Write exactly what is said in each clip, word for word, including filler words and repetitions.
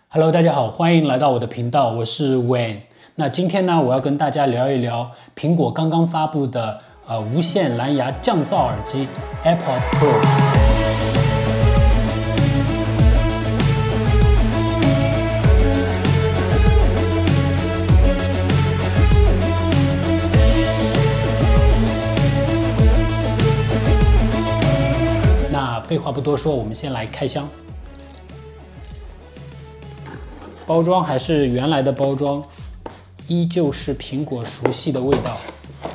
Hello， 大家好，欢迎来到我的频道，我是 Wayne。那今天呢，我要跟大家聊一聊苹果刚刚发布的呃无线蓝牙降噪耳机 AirPods Pro。那废话不多说，我们先来开箱。 包装还是原来的包装，依旧是苹果熟悉的味道，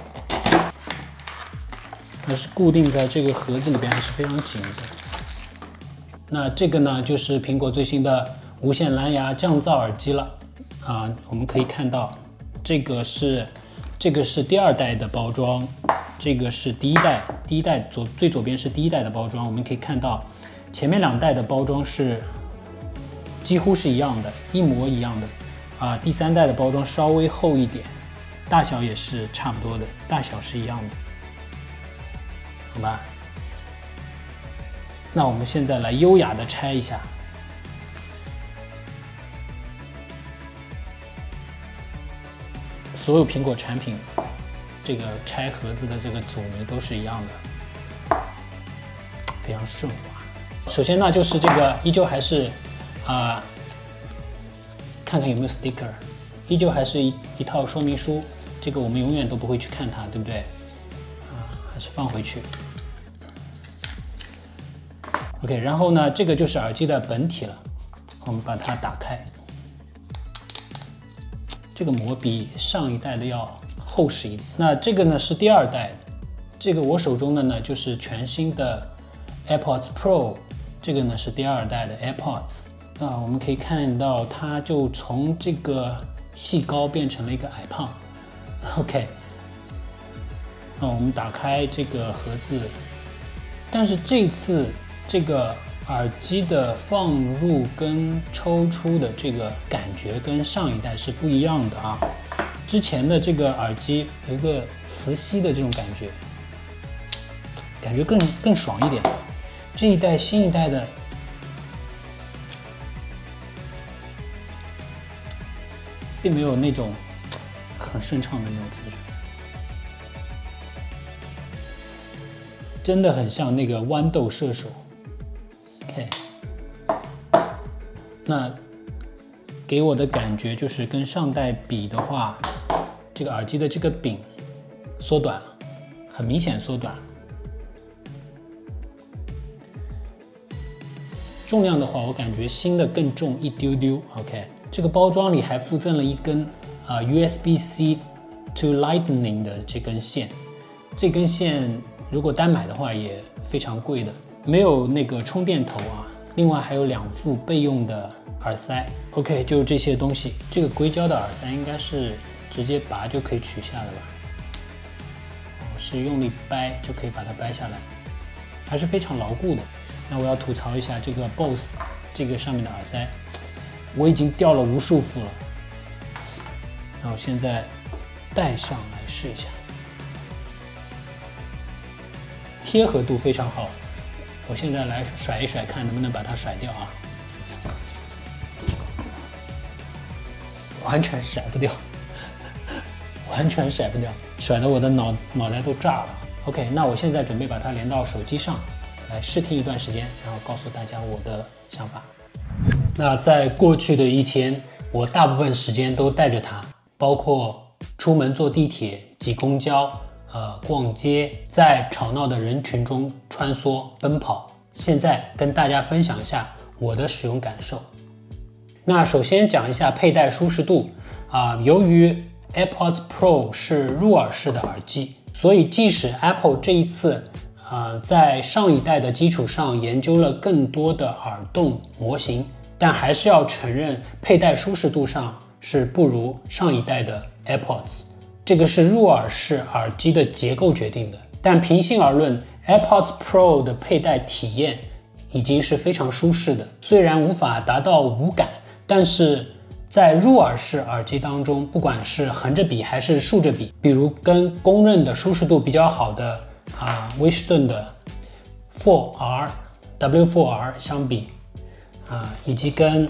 还是固定在这个盒子里边，还是非常紧的。那这个呢，就是苹果最新的无线蓝牙降噪耳机了啊。我们可以看到，这个是这个是第二代的包装，这个是第一代，第一代左最左边是第一代的包装。我们可以看到，前面两代的包装是 几乎是一样的，一模一样的啊。第三代的包装稍微厚一点，大小也是差不多的，大小是一样的，好吧？那我们现在来优雅的拆一下，所有苹果产品这个拆盒子的这个阻尼都是一样的，非常顺滑。首先呢，就是这个依旧还是 啊，看看有没有 sticker， 依旧还是一一套说明书，这个我们永远都不会去看它，对不对？啊，还是放回去。OK， 然后呢，这个就是耳机的本体了，我们把它打开。这个膜比上一代的要厚实一点。那这个呢是第二代，这个我手中的呢就是全新的 AirPods Pro， 这个呢是第二代的 AirPods。 啊，我们可以看到，它就从这个细高变成了一个矮胖。OK， 那我们打开这个盒子，但是这次这个耳机的放入跟抽出的这个感觉跟上一代是不一样的啊。之前的这个耳机有一个磁吸的这种感觉，感觉更更爽一点。这一代新一代的 并没有那种很顺畅的那种感觉，真的很像那个豌豆射手。OK， 那给我的感觉就是跟上代比的话，这个耳机的这个柄缩短了，很明显缩短了。重量的话，我感觉新的更重一丢丢。OK。 这个包装里还附赠了一根啊、呃、U S B C to Lightning 的这根线，这根线如果单买的话也非常贵的，没有那个充电头啊。另外还有两副备用的耳塞。OK， 就是这些东西。这个硅胶的耳塞应该是直接拔就可以取下的吧？我是用力掰就可以把它掰下来，还是非常牢固的。那我要吐槽一下这个 B O S S 这个上面的耳塞。 我已经掉了无数副了，那我现在戴上来试一下，贴合度非常好。我现在来甩一甩，看能不能把它甩掉啊！完全甩不掉，完全甩不掉，甩得我的脑脑袋都炸了。OK， 那我现在准备把它连到手机上，来试听一段时间，然后告诉大家我的想法。 那在过去的一天，我大部分时间都带着它，包括出门坐地铁、挤公交、呃逛街，在吵闹的人群中穿梭奔跑。现在跟大家分享一下我的使用感受。那首先讲一下佩戴舒适度啊、呃，由于 AirPods Pro 是入耳式的耳机，所以即使 Apple 这一次 呃，在上一代的基础上研究了更多的耳洞模型，但还是要承认佩戴舒适度上是不如上一代的 AirPods。这个是入耳式耳机的结构决定的。但平心而论 ，AirPods Pro 的佩戴体验已经是非常舒适的。虽然无法达到无感，但是在入耳式耳机当中，不管是横着比还是竖着比，比如跟公认的舒适度比较好的 啊，威士顿的 四 R W 四 R 相比，啊，以及跟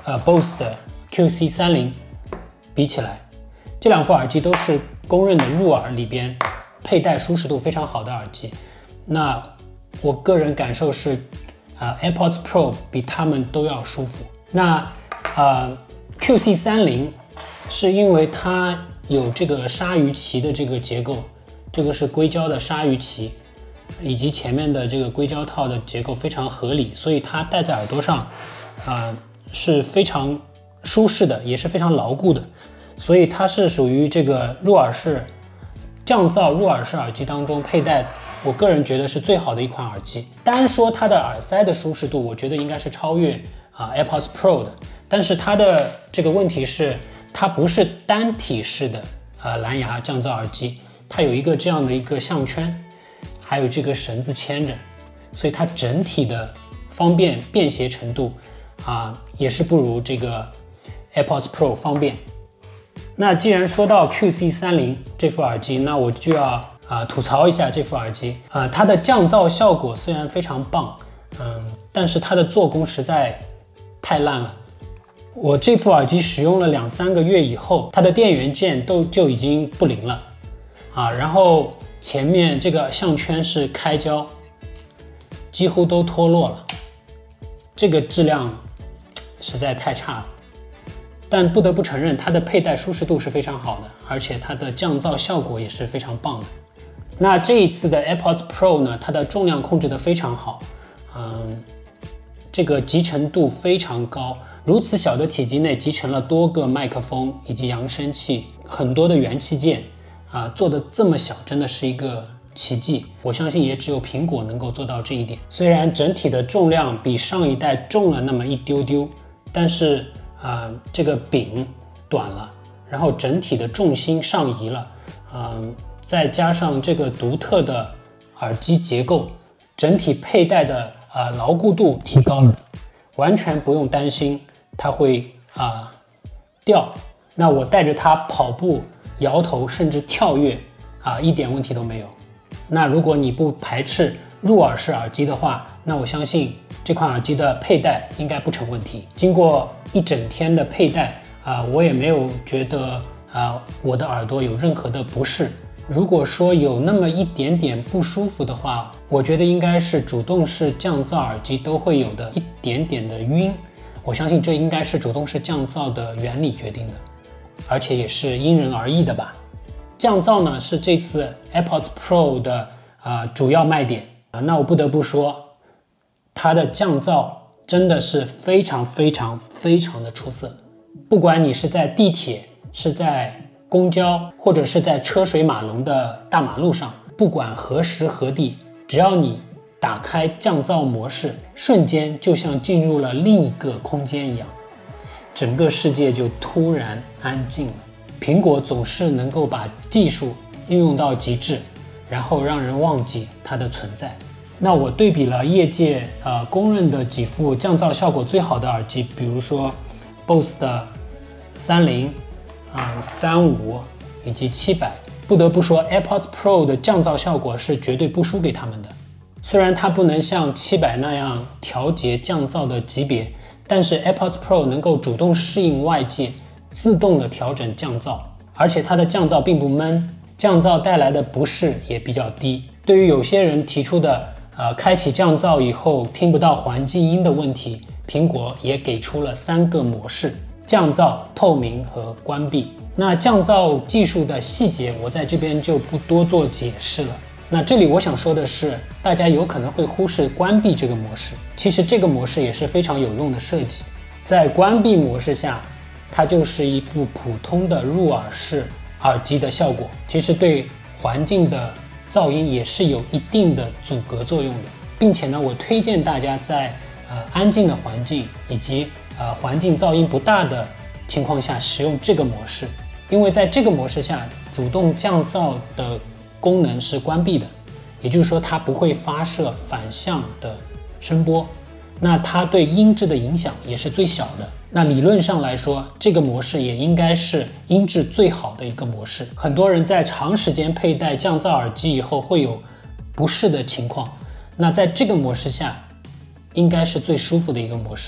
呃 B O S S 的 Q C 三零比起来，这两副耳机都是公认的入耳里边佩戴舒适度非常好的耳机。那我个人感受是，呃 AirPods Pro 比它们都要舒服。那呃 Q C 三零是因为它有这个鲨鱼鳍的这个结构，这个是硅胶的鲨鱼鳍，以及前面的这个硅胶套的结构非常合理，所以它戴在耳朵上，呃是非常舒适的，也是非常牢固的。所以它是属于这个入耳式降噪入耳式耳机当中佩戴，我个人觉得是最好的一款耳机。单说它的耳塞的舒适度，我觉得应该是超越啊、呃、AirPods Pro 的。但是它的这个问题是，它不是单体式的呃蓝牙降噪耳机，它有一个这样的一个项圈，还有这个绳子牵着，所以它整体的方便便携程度啊、呃、也是不如这个 AirPods Pro 方便。那既然说到 Q C 三零这副耳机，那我就要啊、呃、吐槽一下这副耳机啊、呃，它的降噪效果虽然非常棒，嗯，但是它的做工实在太烂了。我这副耳机使用了两三个月以后，它的电源键都就已经不灵了啊，然后前面这个项圈是开胶，几乎都脱落了，这个质量实在太差了。但不得不承认，它的佩戴舒适度是非常好的，而且它的降噪效果也是非常棒的。那这一次的 AirPods Pro 呢，它的重量控制得非常好，嗯，这个集成度非常高，如此小的体积内集成了多个麦克风以及扬声器，很多的元器件啊，做的这么小，真的是一个奇迹。我相信也只有苹果能够做到这一点。虽然整体的重量比上一代重了那么一丢丢，但是呃，这个柄短了，然后整体的重心上移了，嗯、呃，再加上这个独特的耳机结构，整体佩戴的呃牢固度提高了，完全不用担心它会啊、呃、掉。那我带着它跑步、摇头甚至跳跃啊、呃，一点问题都没有。那如果你不排斥入耳式耳机的话，那我相信这款耳机的佩戴应该不成问题。经过一整天的佩戴啊、呃，我也没有觉得啊、呃、我的耳朵有任何的不适。如果说有那么一点点不舒服的话，我觉得应该是主动式降噪耳机都会有的一点点的晕。我相信这应该是主动式降噪的原理决定的，而且也是因人而异的吧。降噪呢是这次 AirPods Pro 的啊、呃、主要卖点啊，那我不得不说，它的降噪真的是非常非常非常的出色。不管你是在地铁、是在公交，或者是在车水马龙的大马路上，不管何时何地，只要你打开降噪模式，瞬间就像进入了另一个空间一样，整个世界就突然安静了。苹果总是能够把技术应用到极致，然后让人忘记它的存在。那我对比了业界呃公认的几副降噪效果最好的耳机，比如说 B O S S 的三零啊、三五以及七百，不得不说 AirPods Pro 的降噪效果是绝对不输给他们的。虽然它不能像七百那样调节降噪的级别，但是 AirPods Pro 能够主动适应外界，自动的调整降噪，而且它的降噪并不闷，降噪带来的不适也比较低。对于有些人提出的呃开启降噪以后听不到环境音的问题，苹果也给出了三个模式：降噪、透明和关闭。那降噪技术的细节我在这边就不多做解释了。那这里我想说的是，大家有可能会忽视关闭这个模式，其实这个模式也是非常有用的设计。在关闭模式下，它就是一副普通的入耳式耳机的效果，其实对环境的噪音也是有一定的阻隔作用的，并且呢，我推荐大家在呃安静的环境以及呃环境噪音不大的情况下使用这个模式，因为在这个模式下，主动降噪的功能是关闭的，也就是说它不会发射反向的声波，那它对音质的影响也是最小的。那理论上来说，这个模式也应该是音质最好的一个模式。很多人在长时间佩戴降噪耳机以后会有不适的情况，那在这个模式下应该是最舒服的一个模式了。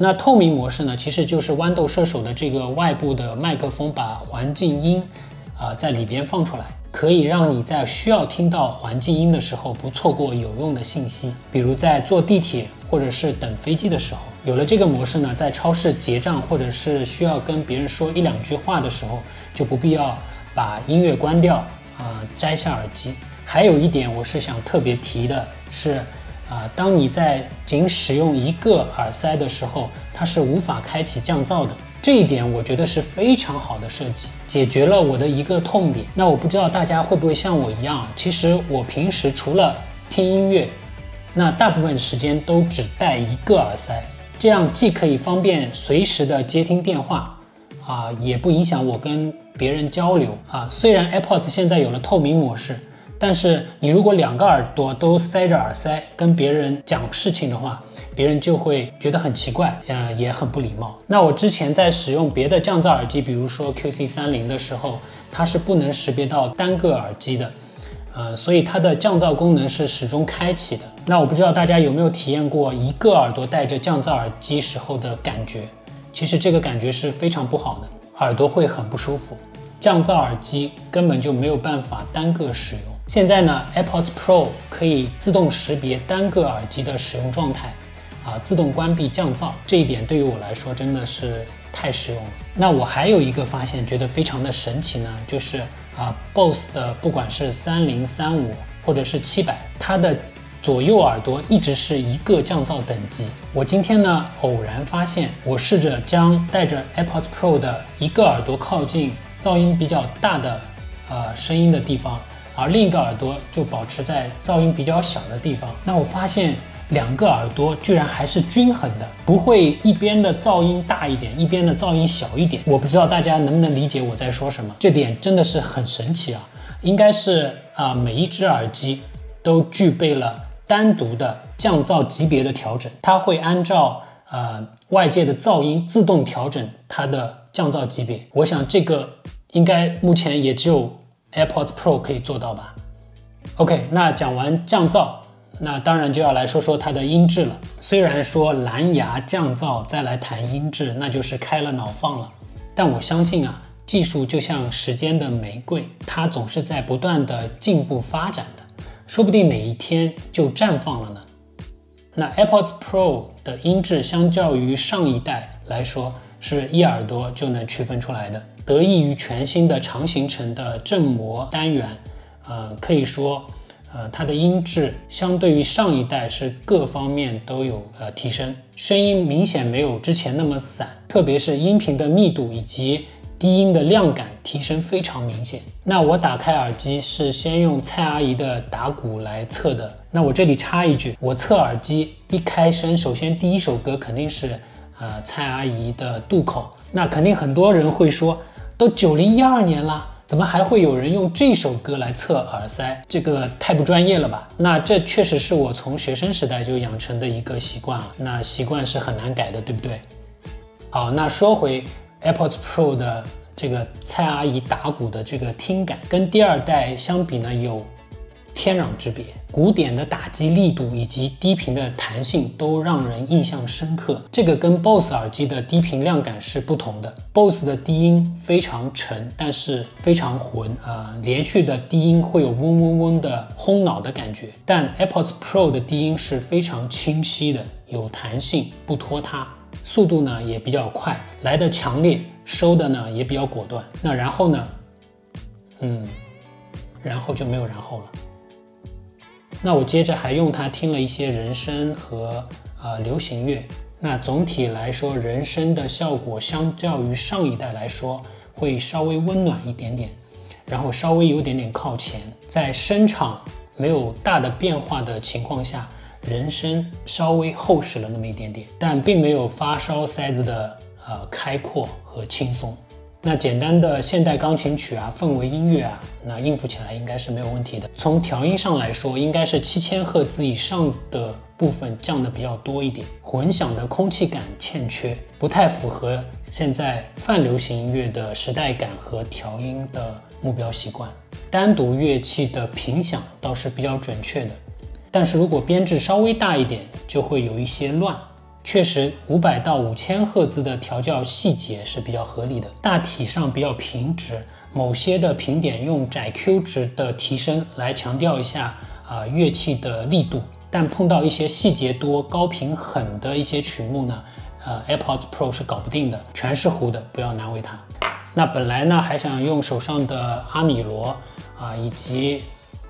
那透明模式呢，其实就是豌豆射手的这个外部的麦克风把环境音啊、呃、在里边放出来，可以让你在需要听到环境音的时候不错过有用的信息，比如在坐地铁或者是等飞机的时候。有了这个模式呢，在超市结账或者是需要跟别人说一两句话的时候，就不必要把音乐关掉啊、呃，摘下耳机。还有一点我是想特别提的是，啊、呃，当你在仅使用一个耳塞的时候，它是无法开启降噪的。这一点我觉得是非常好的设计，解决了我的一个痛点。那我不知道大家会不会像我一样，其实我平时除了听音乐，那大部分时间都只带一个耳塞，这样既可以方便随时的接听电话，啊，也不影响我跟别人交流啊。虽然 AirPods 现在有了透明模式，但是你如果两个耳朵都塞着耳塞跟别人讲事情的话，别人就会觉得很奇怪，呃，也很不礼貌。那我之前在使用别的降噪耳机，比如说 Q C 三十的时候，它是不能识别到单个耳机的，呃，所以它的降噪功能是始终开启的。那我不知道大家有没有体验过一个耳朵戴着降噪耳机时候的感觉，其实这个感觉是非常不好的，耳朵会很不舒服。降噪耳机根本就没有办法单个使用。现在呢 AirPods Pro 可以自动识别单个耳机的使用状态，啊，自动关闭降噪，这一点对于我来说真的是太实用了。那我还有一个发现，觉得非常的神奇呢，就是啊 B O S S 的不管是三零、三五或者是七百，它的左右耳朵一直是一个降噪等级。我今天呢偶然发现，我试着将带着 AirPods Pro 的一个耳朵靠近噪音比较大的呃声音的地方，而另一个耳朵就保持在噪音比较小的地方。那我发现两个耳朵居然还是均衡的，不会一边的噪音大一点，一边的噪音小一点。我不知道大家能不能理解我在说什么，这点真的是很神奇啊！应该是啊、呃，每一只耳机都具备了单独的降噪级别的调整，它会按照呃外界的噪音自动调整它的降噪级别。我想这个应该目前也只有 AirPods Pro 可以做到吧。OK， 那讲完降噪，那当然就要来说说它的音质了。虽然说蓝牙降噪再来谈音质，那就是开了脑放了，但我相信啊，技术就像时间的玫瑰，它总是在不断的进步发展的，说不定哪一天就绽放了呢。那 AirPods Pro 的音质相较于上一代来说，是一耳朵就能区分出来的，得益于全新的长形成的振膜单元，呃，可以说，呃，它的音质相对于上一代是各方面都有呃提升，声音明显没有之前那么散，特别是音频的密度以及低音的亮感提升非常明显。那我打开耳机是先用蔡阿姨的打鼓来测的。那我这里插一句，我测耳机一开声，首先第一首歌肯定是呃蔡阿姨的渡口。那肯定很多人会说，都九零一二年了，怎么还会有人用这首歌来测耳塞？这个太不专业了吧？那这确实是我从学生时代就养成的一个习惯了，那习惯是很难改的，对不对？好，那说回 AirPods Pro 的这个蔡阿姨打鼓的这个听感，跟第二代相比呢，有天壤之别。鼓点的打击力度以及低频的弹性都让人印象深刻。这个跟 B O S S 耳机的低频亮感是不同的。B O S S 的低音非常沉，但是非常浑，呃，连续的低音会有嗡嗡嗡的轰脑的感觉。但 AirPods Pro 的低音是非常清晰的，有弹性，不拖沓。速度呢也比较快，来的强烈，收的呢也比较果断。那然后呢，嗯，然后就没有然后了。那我接着还用它听了一些人声和呃流行乐。那总体来说，人声的效果相较于上一代来说会稍微温暖一点点，然后稍微有点点靠前，在声场没有大的变化的情况下，人声稍微厚实了那么一点点，但并没有发烧塞子的呃开阔和轻松。那简单的现代钢琴曲啊，氛围音乐啊，那应付起来应该是没有问题的。从调音上来说，应该是七千赫兹以上的部分降的比较多一点，混响的空气感欠缺，不太符合现在泛流行音乐的时代感和调音的目标习惯。单独乐器的频响倒是比较准确的，但是如果编制稍微大一点，就会有一些乱。 确实五百到五千赫兹的调教细节是比较合理的，大体上比较平直，某些的频点用窄 Q 值的提升来强调一下啊、呃、乐器的力度，但碰到一些细节多、高频狠的一些曲目呢，呃 AirPods Pro 是搞不定的，全是糊的，不要难为它。那本来呢还想用手上的阿米罗啊、呃、以及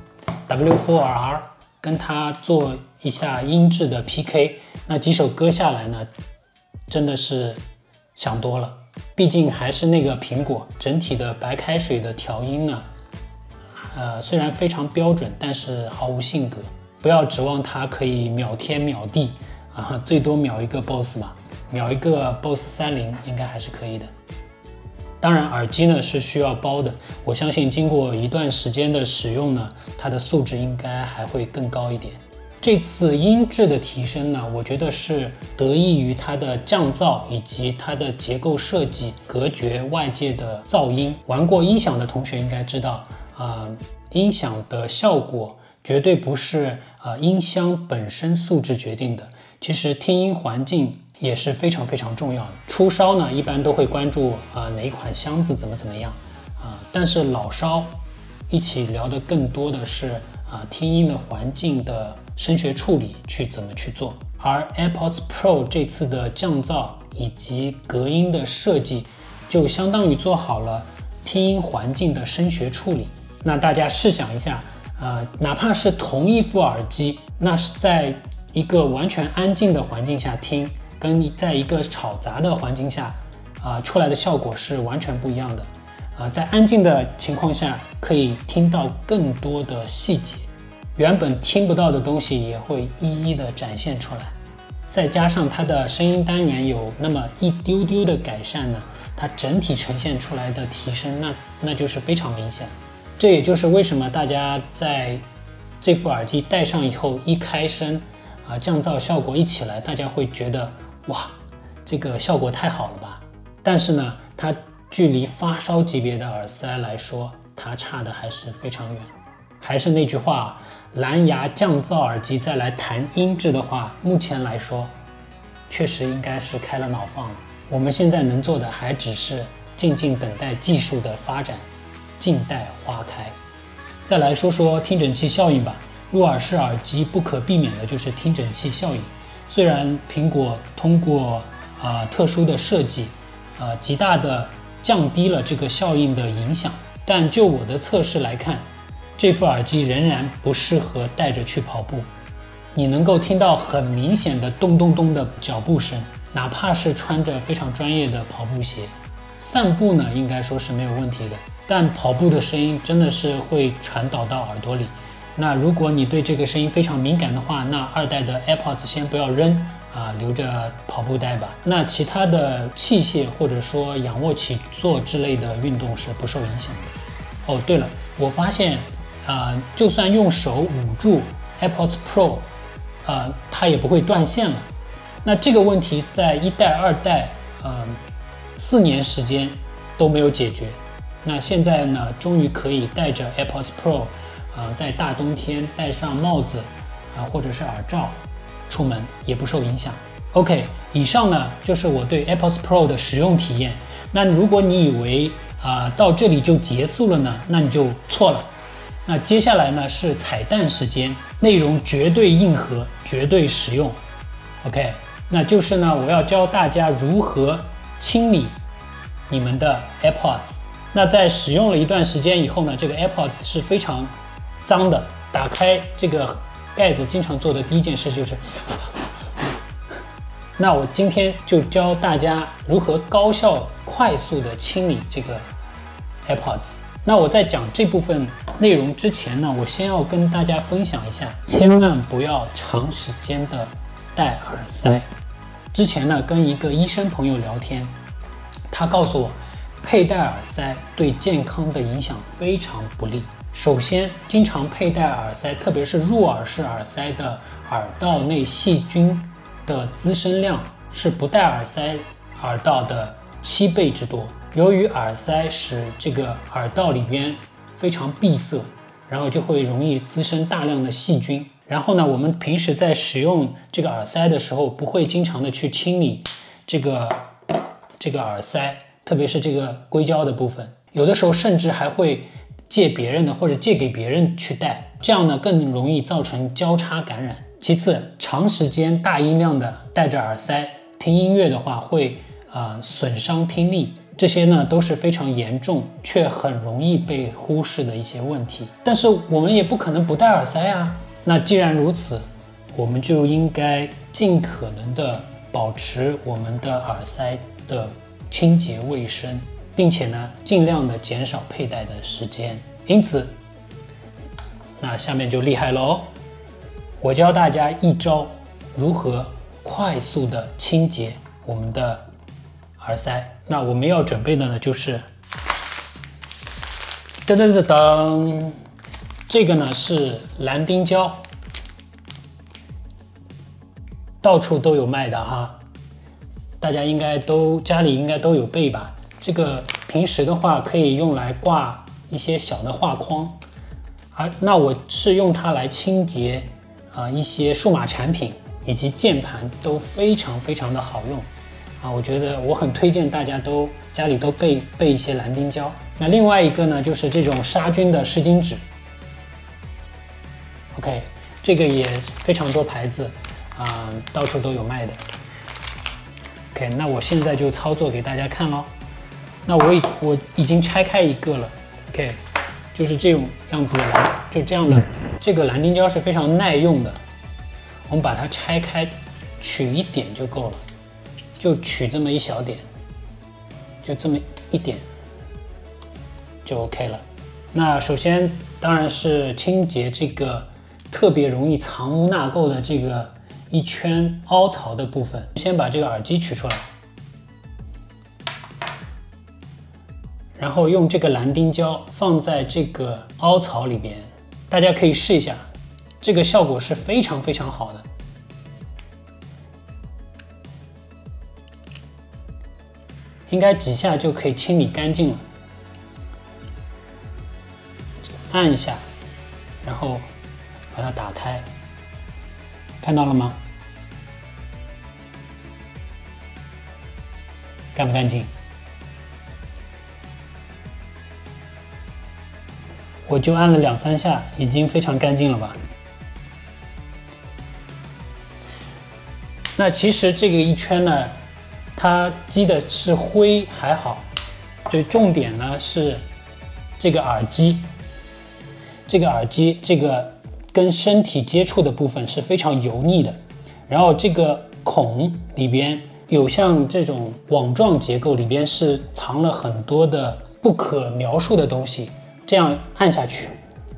W 四 R 跟它做一下音质的 P K， 那几首歌下来呢，真的是想多了。毕竟还是那个苹果整体的白开水的调音呢，呃，虽然非常标准，但是毫无性格。不要指望它可以秒天秒地啊，最多秒一个 B O S S 嘛，秒一个 B O S S 三零应该还是可以的。当然，耳机呢是需要包的，我相信经过一段时间的使用呢，它的素质应该还会更高一点。这次音质的提升呢，我觉得是得益于它的降噪以及它的结构设计，隔绝外界的噪音。玩过音响的同学应该知道，啊、呃，音响的效果绝对不是啊、呃、音箱本身素质决定的，其实听音环境也是非常非常重要的。初烧呢，一般都会关注啊、呃、哪一款箱子怎么怎么样啊、呃，但是老烧一起聊的更多的是啊、呃、听音的环境的声学处理去怎么去做。而 AirPods Pro 这次的降噪以及隔音的设计，就相当于做好了听音环境的声学处理。那大家试想一下，呃，哪怕是同一副耳机，那是在一个完全安静的环境下听，跟在一个吵杂的环境下，啊、呃，出来的效果是完全不一样的。啊、呃，在安静的情况下，可以听到更多的细节，原本听不到的东西也会一一的展现出来。再加上它的声音单元有那么一丢丢的改善呢，它整体呈现出来的提升，那那就是非常明显。这也就是为什么大家在这副耳机戴上以后，一开声啊，降噪效果一起来，大家会觉得哇，这个效果太好了吧。但是呢，它距离发烧级别的耳塞来说，它差的还是非常远。还是那句话，蓝牙降噪耳机再来谈音质的话，目前来说确实应该是开了脑放了。我们现在能做的还只是静静等待技术的发展，静待花开。再来说说听诊器效应吧。入耳式耳机不可避免的就是听诊器效应。虽然苹果通过呃特殊的设计，呃极大的降低了这个效应的影响，但就我的测试来看，这副耳机仍然不适合带着去跑步。你能够听到很明显的咚咚咚的脚步声，哪怕是穿着非常专业的跑步鞋。散步呢，应该说是没有问题的，但跑步的声音真的是会传导到耳朵里。那如果你对这个声音非常敏感的话，那二代的 AirPods 先不要扔啊，留着跑步带吧。那其他的器械或者说仰卧起坐之类的运动是不受影响的。哦，对了，我发现啊、呃，就算用手捂住 AirPods Pro， 呃，它也不会断线了。那这个问题在一代、二代，呃，四年时间都没有解决。那现在呢，终于可以带着 AirPods Pro， 呃，在大冬天戴上帽子啊、呃，或者是耳罩出门也不受影响。OK， 以上呢就是我对 AirPods Pro 的使用体验。那如果你以为啊、呃、到这里就结束了呢，那你就错了。那接下来呢是彩蛋时间，内容绝对硬核，绝对实用。OK， 那就是呢，我要教大家如何清理你们的 AirPods。那在使用了一段时间以后呢，这个 AirPods 是非常脏的。打开这个盖子，经常做的第一件事就是，那我今天就教大家如何高效、快速的清理这个 AirPods。那我在讲这部分内容之前呢，我先要跟大家分享一下，千万不要长时间的戴耳塞。之前呢，跟一个医生朋友聊天，他告诉我，佩戴耳塞对健康的影响非常不利。首先，经常佩戴耳塞，特别是入耳式耳塞的耳道内细菌的滋生量是不戴耳塞耳道的七倍之多。由于耳塞使这个耳道里边非常闭塞， 然后就会容易滋生大量的细菌。然后呢，我们平时在使用这个耳塞的时候，不会经常的去清理这个这个耳塞，特别是这个硅胶的部分，有的时候甚至还会借别人的或者借给别人去戴，这样呢更容易造成交叉感染。其次，长时间大音量的戴着耳塞听音乐的话，会呃损伤听力。这些呢都是非常严重却很容易被忽视的一些问题。但是我们也不可能不戴耳塞啊。那既然如此，我们就应该尽可能的保持我们的耳塞的清洁卫生，并且呢尽量的减少佩戴的时间。因此，那下面就厉害喽！我教大家一招如何快速的清洁我们的耳塞。那我们要准备的呢就是噔噔噔噔，这个呢是蓝丁胶，到处都有卖的哈，大家应该都家里应该都有备吧。这个平时的话可以用来挂一些小的画框，而那我是用它来清洁啊、呃、一些数码产品以及键盘都非常非常的好用啊，我觉得我很推荐大家都家里都备备一些蓝丁胶。那另外一个呢就是这种杀菌的湿巾纸。OK， 这个也非常多牌子啊、呃，到处都有卖的。OK， 那我现在就操作给大家看咯。那我已我已经拆开一个了。OK， 就是这种样子的蓝，就这样的。这个蓝丁胶是非常耐用的，我们把它拆开，取一点就够了，就取这么一小点，就这么一点就 OK 了。那首先当然是清洁这个特别容易藏污纳垢的这个一圈凹槽的部分。先把这个耳机取出来，然后用这个蓝丁胶放在这个凹槽里边，大家可以试一下，这个效果是非常非常好的。应该几下就可以清理干净了。按一下，然后把它打开，看到了吗？干不干净？我就按了两三下，已经非常干净了吧？那其实这个一圈呢，它积的是灰还好，最重点呢是这个耳机。这个耳机这个跟身体接触的部分是非常油腻的，然后这个孔里边有像这种网状结构，里边是藏了很多的不可描述的东西，这样按下去，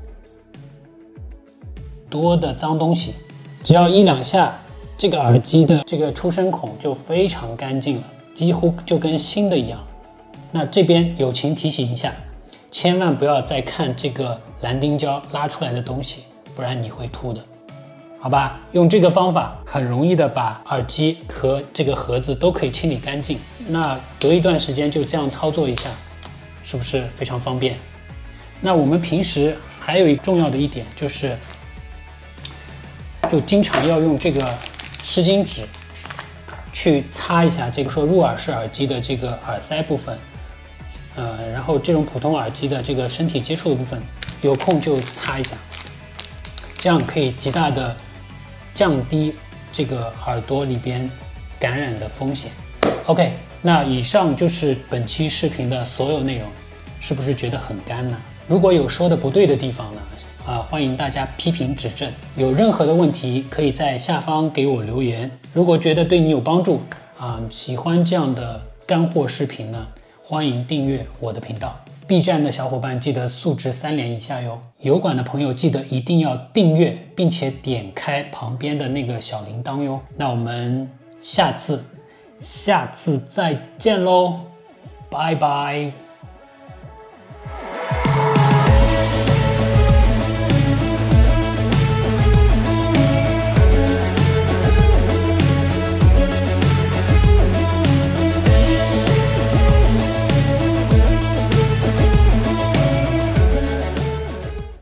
多的脏东西，只要一两下，这个耳机的这个出声孔就非常干净了，几乎就跟新的一样。那这边友情提醒一下，千万不要再看这个蓝丁胶拉出来的东西，不然你会吐的，好吧？用这个方法很容易的把耳机和这个盒子都可以清理干净。那隔一段时间就这样操作一下，是不是非常方便？那我们平时还有一个重要的一点就是，就经常要用这个湿巾纸去擦一下这个说入耳式耳机的这个耳塞部分。呃，然后这种普通耳机的这个身体接触的部分，有空就擦一下，这样可以极大的降低这个耳朵里边感染的风险。OK， 那以上就是本期视频的所有内容，是不是觉得很干呢？如果有说的不对的地方呢，啊、呃，欢迎大家批评指正。有任何的问题，可以在下方给我留言。如果觉得对你有帮助，啊、呃，喜欢这样的干货视频呢，欢迎订阅我的频道。B 站的小伙伴记得素质三连一下哟。油管的朋友记得一定要订阅，并且点开旁边的那个小铃铛哟。那我们下次下次再见喽，拜拜。